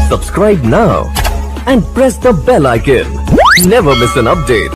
Subscribe now and press the bell icon. Never miss an update.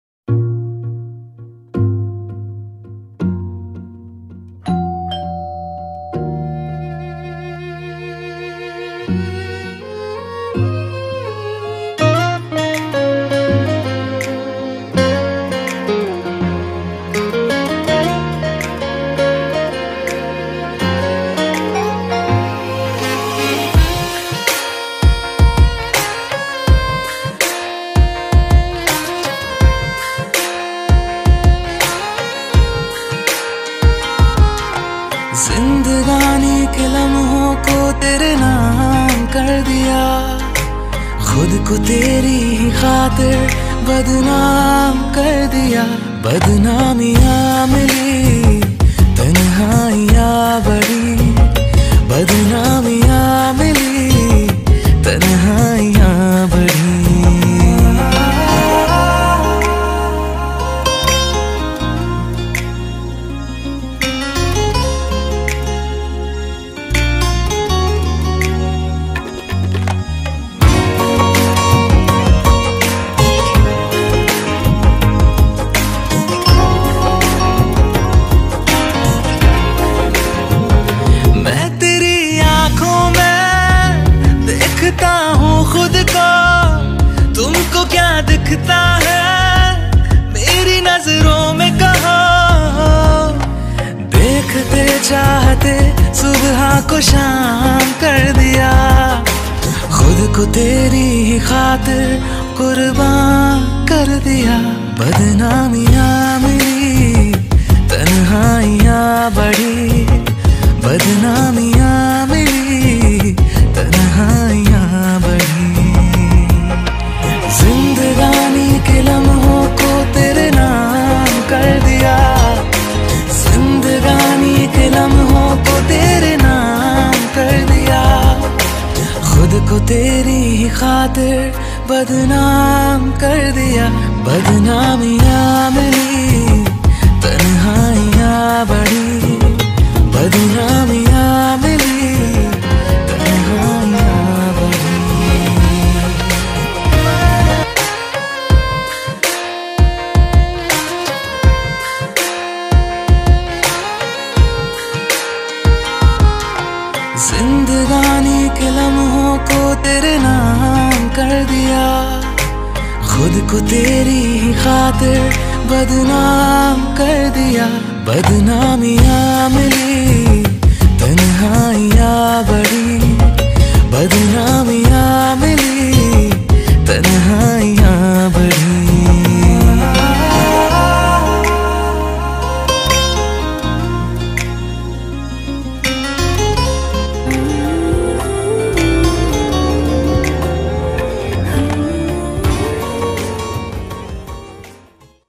जिंदगानी के लम्हों को तेरे नाम कर दिया, खुद को तेरी ही खातिर बदनाम कर दिया। बदनामियाँ मिली, तन्हाइयाँ बढ़ी, बदनामियाँ मिली, तन्हाइयाँ बढ़ी। देखता हूँ खुद को, तुमको क्या दिखता है मेरी नजरों में कहो। देखते चाहते सुबह को शाम कर दिया, खुद को तेरी ही खातिर कुर्बान कर दिया। बदनामियाँ मिली, तन्हाइयाँ बढ़ी, बदनामियाँ मिली, तन्हाइयाँ बढ़ी। जिंदगानी के लम्हों को तेरे नाम कर दिया, जिंदगानी के लम्हों को तेरे नाम कर दिया। खुद को तेरी ही खातिर बदनाम कर दिया। बदनामियाँ मिली, तन्हाइयाँ बढ़ी, बदनामियाँ मिली, जिंदगानी के लम्हों को तेरे नाम कर दिया, खुद को तेरी ही खातिर बदनाम कर दिया। बदनामियाँ मिली, तन्हाइयाँ बढ़ी, बदनामियाँ